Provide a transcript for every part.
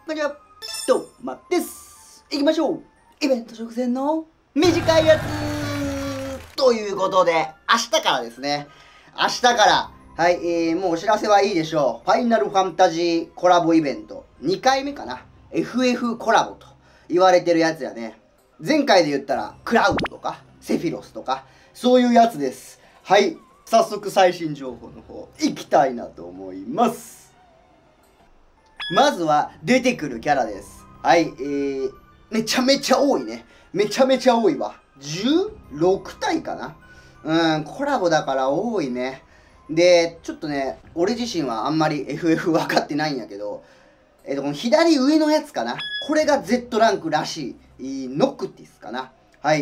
こんにちは、どうもです。行きましょう。イベント直前の短いやつということで、明日からですね。明日から、はい、もうお知らせはいいでしょう。ファイナルファンタジーコラボイベント。2回目かな。FF コラボと言われてるやつやね。前回で言ったら、クラウドとか、セフィロスとか、そういうやつです。はい。早速最新情報の方、行きたいなと思います。まずは出てくるキャラです。はい、めちゃめちゃ多いね。めちゃめちゃ多いわ。16体かな。コラボだから多いね。で、ちょっとね、俺自身はあんまり FF 分かってないんやけど、この左上のやつかな。これが Z ランクらしい、ノクティスかな。はい、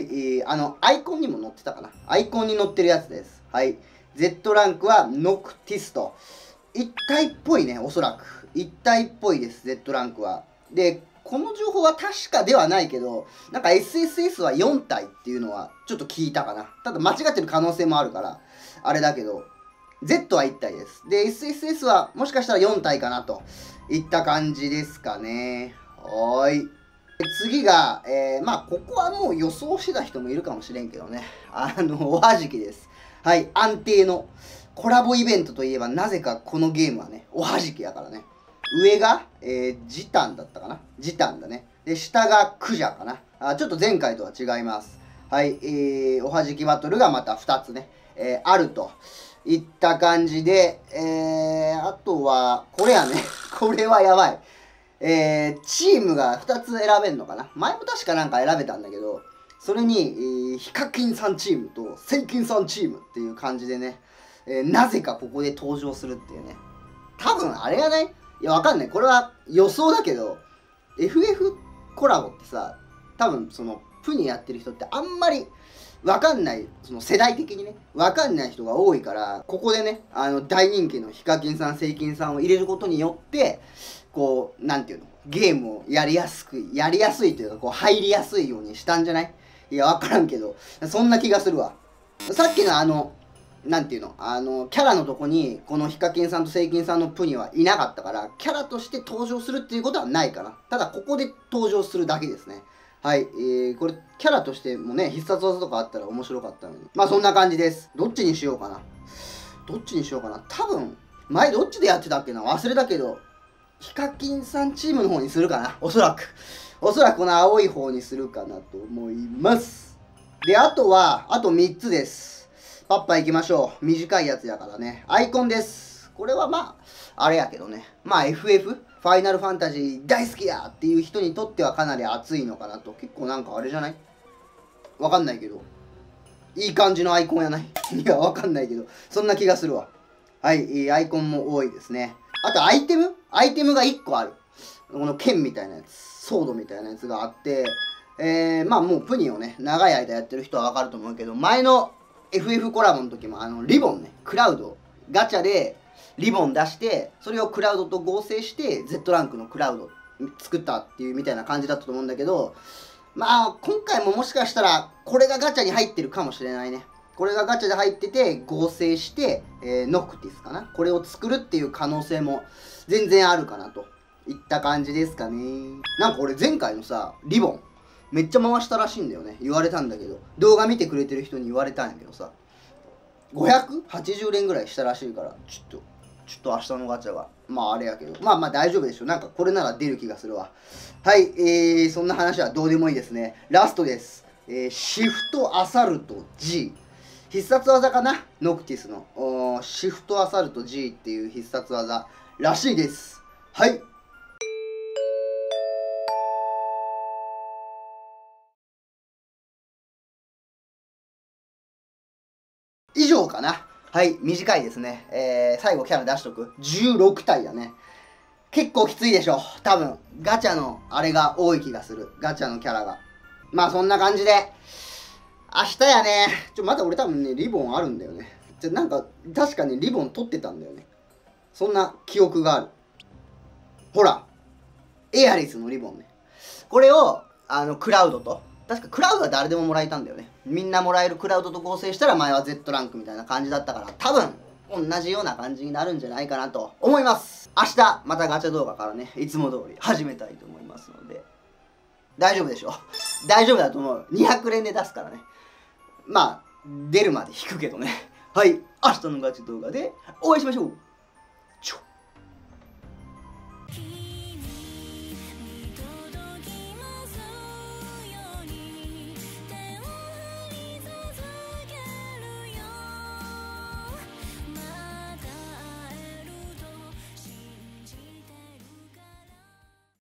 アイコンにも載ってたかな。アイコンに載ってるやつです。はい。Z ランクはノクティスと。一体っぽいね、おそらく。一体っぽいです、Z ランクは。で、この情報は確かではないけど、なんか SSS は4体っていうのはちょっと聞いたかな。ただ間違ってる可能性もあるから、あれだけど、Z は1体です。で、SSS はもしかしたら4体かなといった感じですかね。はーい。次が、まあ、ここはもう予想してた人もいるかもしれんけどね。おはじきです。はい、安定のコラボイベントといえば、なぜかこのゲームはね、おはじきやからね。上が、ジタンだったかな。ジタンだね。で、下がクジャかな。ちょっと前回とは違います。はい、おはじきバトルがまた2つね、あるといった感じで、あとは、これやね。これはやばい。チームが2つ選べんのかな。前も確かなんか選べたんだけど、それに、ヒカキンさんチームとセイキンさんチームっていう感じでね、なぜかここで登場するっていうね。多分あれがない？いや、わかんない。これは予想だけど、FF コラボってさ、多分その、プニやってる人ってあんまりわかんない、その世代的にね、わかんない人が多いから、ここでね、大人気のヒカキンさん、セイキンさんを入れることによって、こう、なんていうの、ゲームをやりやすいというか、こう、入りやすいようにしたんじゃない？いや、わからんけど、そんな気がするわ。さっきのなんていうの、キャラのとこに、このヒカキンさんとセイキンさんのプニはいなかったから、キャラとして登場するっていうことはないかな。ただ、ここで登場するだけですね。はい、これ、キャラとしてもね、必殺技とかあったら面白かったのに。まあ、そんな感じです。どっちにしようかな。多分、前どっちでやってたっけな、忘れたけど、ヒカキンさんチームの方にするかな。おそらくこの青い方にするかなと思います。で、あと3つです。パッパ行きましょう。短いやつやからね。アイコンです。これはまあ、あれやけどね。まあ FF、ファイナルファンタジー大好きやっていう人にとってはかなり熱いのかなと。結構なんかあれじゃない？わかんないけど。いい感じのアイコンやない？いや、わかんないけど。そんな気がするわ。はい、アイコンも多いですね。あとアイテムが1個ある。この剣みたいなやつ、ソードみたいなやつがあって、まあもうプニをね、長い間やってる人はわかると思うけど、前の FF コラボの時もリボンね、クラウド、ガチャでリボン出して、それをクラウドと合成して、Z ランクのクラウド作ったっていうみたいな感じだったと思うんだけど、まあ今回ももしかしたら、これがガチャに入ってるかもしれないね。これがガチャで入ってて合成して、ノクティスかな、これを作るっていう可能性も全然あるかなといった感じですかね。なんか俺前回のさ、リボンめっちゃ回したらしいんだよね。言われたんだけど、動画見てくれてる人に言われたんやけどさ、580連ぐらいしたらしいから、ちょっと明日のガチャはまああれやけど、まあ大丈夫でしょ。なんかこれなら出る気がするわ。はい、そんな話はどうでもいいですね。ラストです。シフトアサルト G、必殺技かな、ノクティスのシフトアサルト G っていう必殺技らしいです。はい。以上かな。はい、短いですね。最後キャラ出しとく。16体だね。結構きついでしょ。多分、ガチャのあれが多い気がする。ガチャのキャラが。まあそんな感じで、明日やね。まだ俺多分ね、リボンあるんだよね。なんか、確かにリボン取ってたんだよね。そんな記憶がある。ほら、エアリスのリボンね。これを、クラウドと、確かクラウドは誰でももらえたんだよね。みんなもらえるクラウドと合成したら前は Z ランクみたいな感じだったから、多分、 同じような感じになるんじゃないかなと思います。明日またガチャ動画からね、いつも通り始めたいと思いますので、大丈夫でしょう。大丈夫だと思う。200連で出すからね。まあ出るまで引くけどね。はい、明日のガチ動画でお会いしましょう。